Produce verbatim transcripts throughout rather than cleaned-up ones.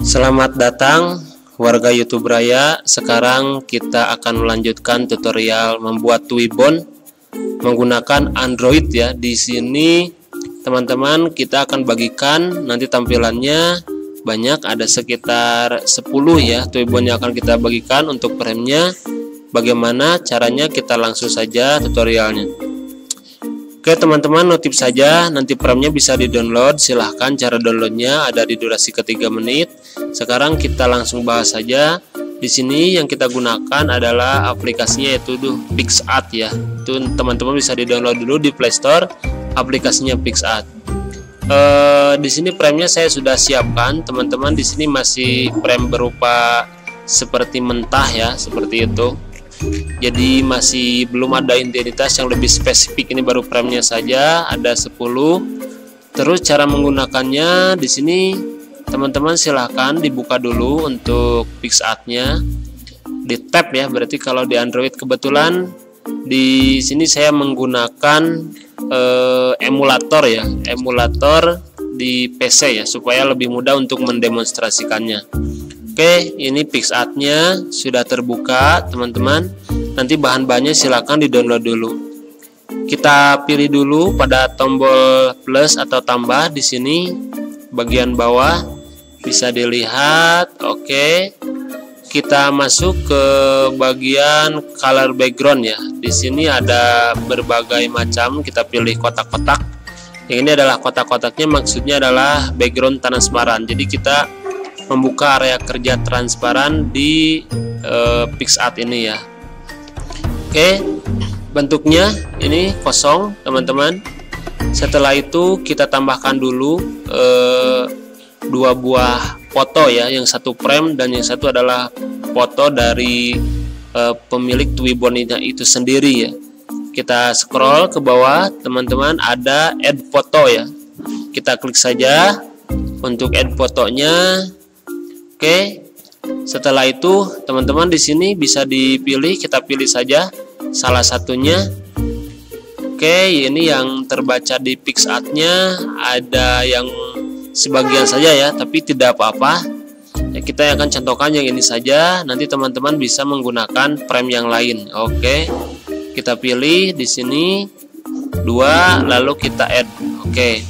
Selamat datang warga YouTube Raya. Sekarang kita akan melanjutkan tutorial membuat Twibbon menggunakan Android ya. Di sini teman-teman kita akan bagikan nanti tampilannya banyak, ada sekitar sepuluh ya Twibbon yang akan kita bagikan untuk framenya. Bagaimana caranya, kita langsung saja tutorialnya. Oke teman-teman, notif saja nanti framenya bisa di-download. Silahkan, cara downloadnya ada di durasi ketiga menit. Sekarang kita langsung bahas saja. Di sini yang kita gunakan adalah aplikasinya, yaitu tuh PicsArt ya. Itu teman-teman bisa di-download dulu di Play Store aplikasinya PicsArt. E, di sini framenya saya sudah siapkan teman-teman. Di sini masih frame berupa seperti mentah ya, seperti itu. Jadi masih belum ada identitas yang lebih spesifik, ini baru framenya saja ada sepuluh. Terus cara menggunakannya di sini teman-teman silahkan dibuka dulu untuk PicsArt-nya, di tab ya, berarti kalau di Android. Kebetulan di sini saya menggunakan eh, emulator ya, emulator di P C ya, supaya lebih mudah untuk mendemonstrasikannya. Oke, ini PicsArt-nya sudah terbuka teman-teman. Nanti bahan-bahannya silakan di-download dulu. Kita pilih dulu pada tombol plus atau tambah di sini bagian bawah bisa dilihat. Oke. Kita masuk ke bagian color background ya. Di sini ada berbagai macam, kita pilih kotak-kotak. Yang ini adalah kotak-kotaknya, maksudnya adalah background transparan. Jadi kita membuka area kerja transparan di uh, PicsArt ini ya. Oke, bentuknya ini kosong teman-teman. Setelah itu kita tambahkan dulu uh, dua buah foto ya, yang satu frame dan yang satu adalah foto dari uh, pemilik Twibbon itu sendiri ya. Kita scroll ke bawah teman-teman, ada add foto ya. Kita klik saja untuk add fotonya. Oke, setelah itu teman-teman di sini bisa dipilih, kita pilih saja salah satunya. Oke, ini yang terbaca di PicsArt-nya, ada yang sebagian saja ya, tapi tidak apa-apa. Ya, kita akan contohkan yang ini saja. Nanti teman-teman bisa menggunakan frame yang lain. Oke, kita pilih di sini dua, lalu kita add. Oke.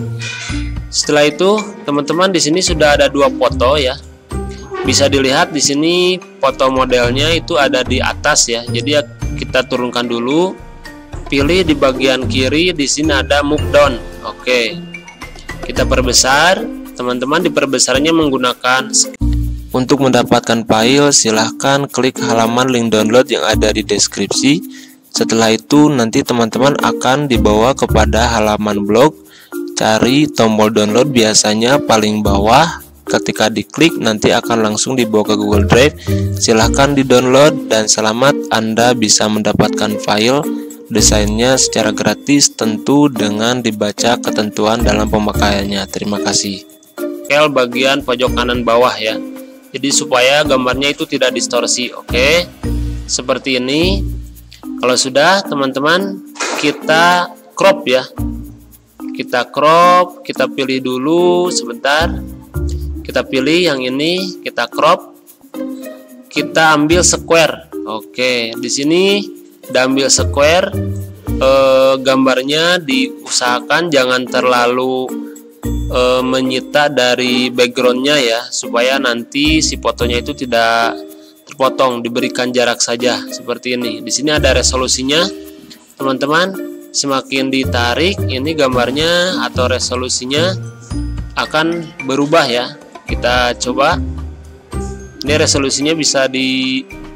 Setelah itu teman-teman di sini sudah ada dua foto ya. Bisa dilihat di sini foto modelnya itu ada di atas ya. Jadi ya, kita turunkan dulu, pilih di bagian kiri, di sini ada move down. Oke, kita perbesar. Teman-teman diperbesarnya menggunakan. Untuk mendapatkan file silahkan klik halaman link download yang ada di deskripsi. Setelah itu nanti teman-teman akan dibawa kepada halaman blog. Cari tombol download biasanya paling bawah. Ketika diklik nanti akan langsung dibawa ke Google Drive. Silahkan di-download dan selamat, Anda bisa mendapatkan file desainnya secara gratis, tentu dengan dibaca ketentuan dalam pemakaiannya. Terima kasih. Scale bagian pojok kanan bawah ya. Jadi supaya gambarnya itu tidak distorsi. Oke, seperti ini. Kalau sudah teman-teman, kita crop ya. Kita crop, kita pilih dulu sebentar. Kita pilih yang ini, kita crop, kita ambil square. Oke, di sini diambil square. Eh, gambarnya diusahakan jangan terlalu eh, menyita dari backgroundnya ya, supaya nanti si fotonya itu tidak terpotong. Diberikan jarak saja seperti ini. Di sini ada resolusinya, teman-teman. Semakin ditarik, ini gambarnya atau resolusinya akan berubah ya. Kita coba, ini resolusinya bisa di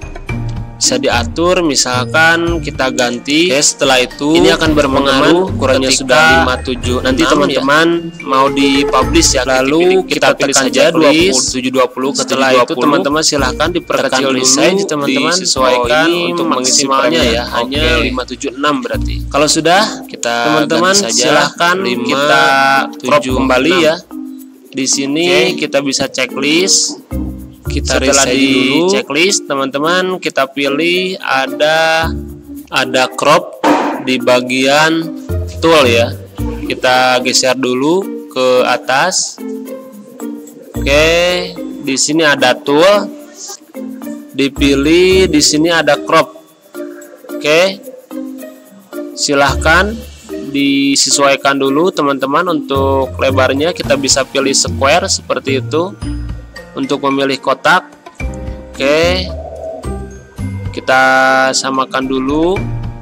bisa diatur, misalkan kita ganti. Oke, setelah itu ini akan berpengaruh, ukurannya sudah lima puluh tujuh. Nanti teman-teman ya, mau dipublish ya, lalu kita, kita pilih saja dua puluh tujuh dua puluh. Setelah itu teman-teman silahkan diperkecil dulu, teman-teman disesuaikan oh, untuk maksimalnya ya, hanya lima tujuh enam berarti. Kalau sudah, kita teman-teman silahkan kita crop kembali ya. Di sini okay, kita bisa checklist. Kita setelah di dulu. Checklist teman-teman, kita pilih ada ada crop di bagian tool ya. Kita geser dulu ke atas. Oke, di sini ada tool, dipilih di sini ada crop. Oke, silahkan disesuaikan dulu teman-teman untuk lebarnya. Kita bisa pilih square seperti itu untuk memilih kotak. Oke, kita samakan dulu.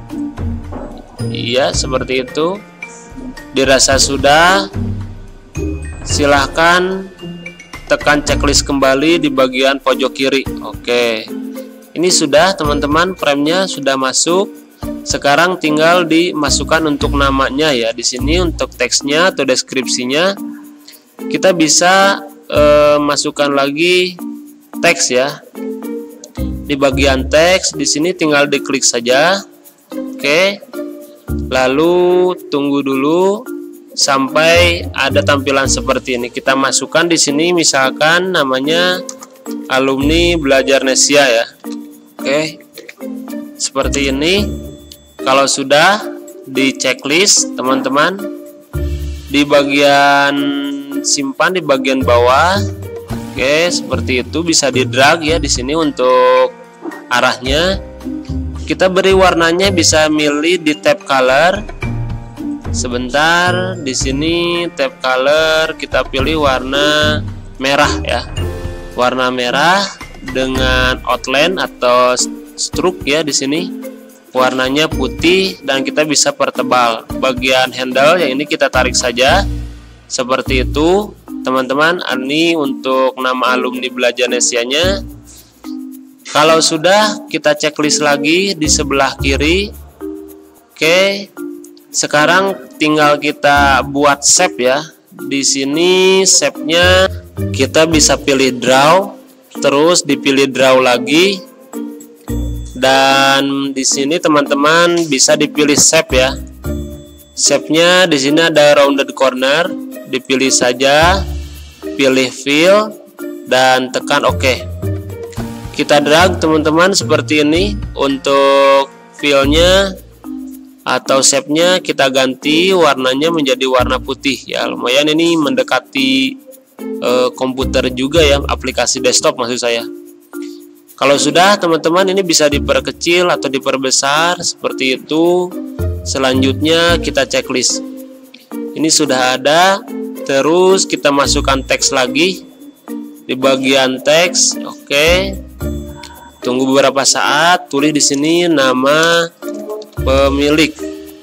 Iya, seperti itu. Dirasa sudah, silahkan tekan checklist kembali di bagian pojok kiri. Oke, ini sudah teman-teman, framenya sudah masuk. Sekarang tinggal dimasukkan untuk namanya ya. Di sini untuk teksnya atau deskripsinya kita bisa eh, masukkan lagi teks ya. Di bagian teks di sini tinggal diklik saja. Oke. Lalu tunggu dulu sampai ada tampilan seperti ini. Kita masukkan di sini misalkan namanya alumni belajar Nesia ya. Oke. Seperti ini. Kalau sudah di checklist teman-teman, di bagian simpan di bagian bawah. Oke, seperti itu bisa di drag ya di sini untuk arahnya. Kita beri warnanya, bisa milih di tab color. Sebentar, di sini tab color kita pilih warna merah ya. Warna merah dengan outline atau stroke ya di sini. Warnanya putih dan kita bisa pertebal. Bagian handle yang ini kita tarik saja. Seperti itu, teman-teman. Ini untuk nama alumni belajar Nesianya. Kalau sudah, kita checklist lagi di sebelah kiri. Oke. Sekarang tinggal kita buat shape ya. Di sini shape-nya kita bisa pilih draw, terus dipilih draw lagi. Dan di sini teman-teman bisa dipilih shape ya. Shape-nya di sini ada rounded corner, dipilih saja, pilih fill dan tekan OK. Kita drag teman-teman seperti ini. Untuk fill-nya atau shape-nya kita ganti warnanya menjadi warna putih ya. Lumayan ini mendekati e, komputer juga ya, aplikasi desktop maksud saya. Kalau sudah teman-teman, ini bisa diperkecil atau diperbesar seperti itu. Selanjutnya kita checklist. Ini sudah ada. Terus kita masukkan teks lagi di bagian teks. Oke. Tunggu beberapa saat. Tulis di sini nama pemilik.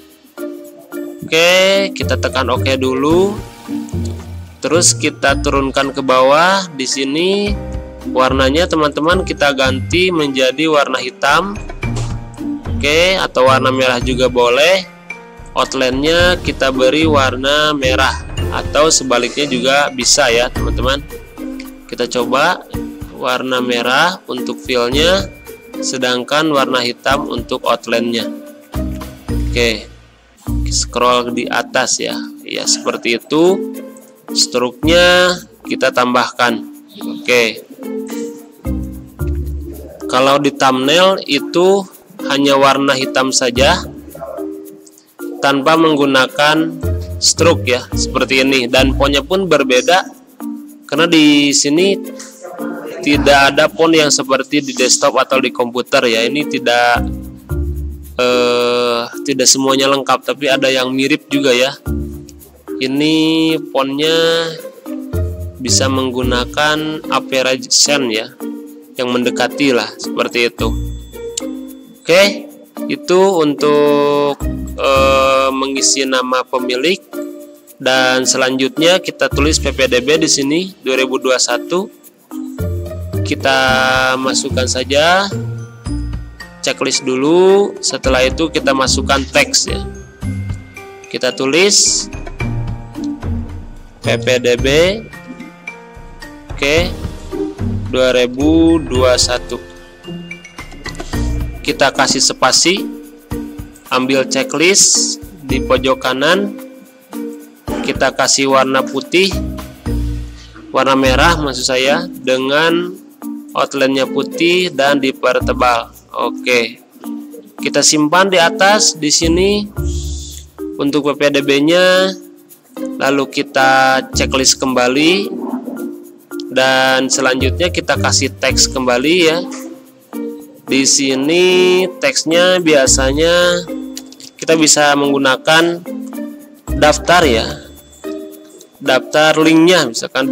Oke, kita tekan OK dulu. Terus kita turunkan ke bawah. Di sini warnanya teman-teman kita ganti menjadi warna hitam. Oke, atau warna merah juga boleh. Outline-nya kita beri warna merah atau sebaliknya juga bisa ya teman-teman. Kita coba warna merah untuk fill-nya, sedangkan warna hitam untuk outline-nya. Oke, scroll di atas ya. Ya seperti itu. Stroke-nya kita tambahkan. Oke. Kalau di thumbnail itu hanya warna hitam saja tanpa menggunakan stroke ya, seperti ini. Dan fontnya pun berbeda karena di sini tidak ada font yang seperti di desktop atau di komputer ya. Ini tidak eh, tidak semuanya lengkap, tapi ada yang mirip juga ya. Ini fontnya bisa menggunakan Opera Sen ya, yang mendekati lah seperti itu. Oke, itu untuk e, mengisi nama pemilik. Dan selanjutnya kita tulis P P D B di sini dua ribu dua puluh satu. Kita masukkan saja, checklist dulu. Setelah itu kita masukkan teks ya. Kita tulis P P D B oke dua ribu dua puluh satu. Kita kasih spasi, ambil checklist di pojok kanan, kita kasih warna putih, warna merah maksud saya, dengan outline-nya putih dan dipertebal. Oke, kita simpan di atas di sini untuk P P D B-nya. Lalu kita checklist kembali. Dan selanjutnya kita kasih teks kembali ya. Di sini teksnya biasanya kita bisa menggunakan daftar ya. Daftar linknya misalkan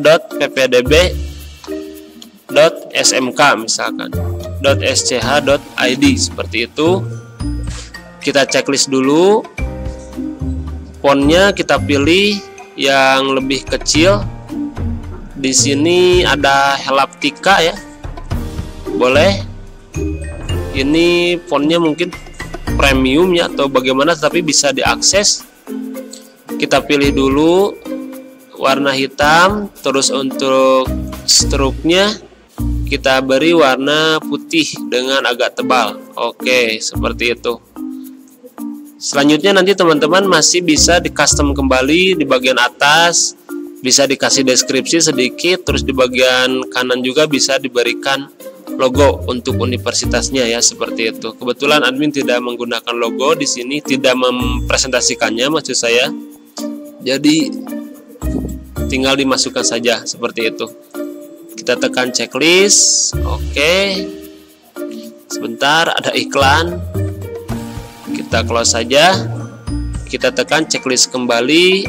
daftar.ppdb.smk misalkan .sch.id seperti itu. Kita checklist dulu. Fontnya kita pilih yang lebih kecil. Di sini ada Helaptika ya. Boleh. Ini fontnya mungkin premium ya atau bagaimana, tapi bisa diakses. Kita pilih dulu warna hitam, terus untuk struknya kita beri warna putih dengan agak tebal. Oke, seperti itu. Selanjutnya nanti teman-teman masih bisa di custom kembali di bagian atas, bisa dikasih deskripsi sedikit, terus di bagian kanan juga bisa diberikan logo untuk universitasnya ya, seperti itu. Kebetulan admin tidak menggunakan logo di sini, tidak mempresentasikannya maksud saya. Jadi tinggal dimasukkan saja seperti itu. Kita tekan checklist. Oke. Sebentar, ada iklan. Kita close saja. Kita tekan checklist kembali.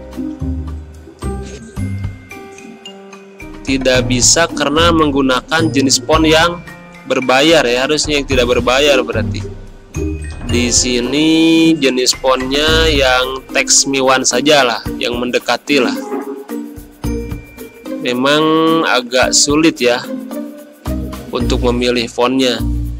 Tidak bisa karena menggunakan jenis font yang berbayar ya, harusnya yang tidak berbayar berarti. Di sini jenis fontnya yang teks Miwan saja lah, yang mendekati lah. Memang agak sulit ya untuk memilih fontnya.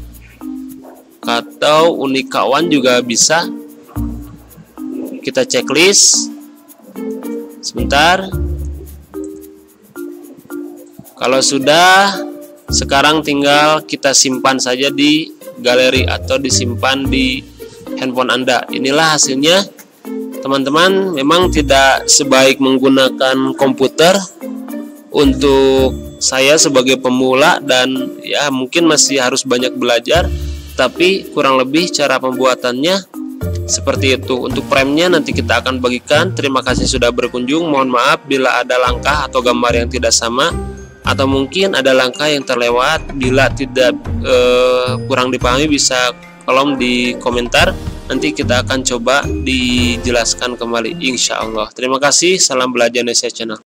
Atau Unikawan juga bisa. Kita checklist. Sebentar. Kalau sudah, sekarang tinggal kita simpan saja di galeri atau disimpan di handphone Anda. Inilah hasilnya. Teman-teman, memang tidak sebaik menggunakan komputer. Untuk saya sebagai pemula dan ya mungkin masih harus banyak belajar, tapi kurang lebih cara pembuatannya seperti itu. Untuk premnya nanti kita akan bagikan. Terima kasih sudah berkunjung. Mohon maaf bila ada langkah atau gambar yang tidak sama, atau mungkin ada langkah yang terlewat. Bila tidak eh, kurang dipahami bisa kolom di komentar. Nanti kita akan coba dijelaskan kembali insya Allah. Terima kasih. Salam belajar Indonesia Channel.